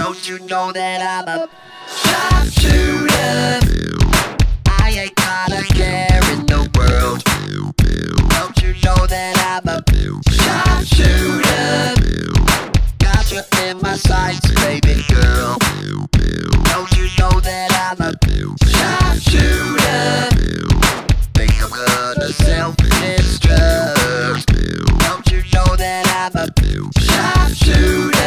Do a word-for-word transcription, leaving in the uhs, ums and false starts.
Don't you know that I'm a sharpshooter? I ain't got a care in the world. Don't you know that I'm a sharpshooter? Got you in my sights, baby girl. Don't you know that I'm a sharpshooter? Think I'm gonna self-destruct. Don't you know that I'm a sharpshooter?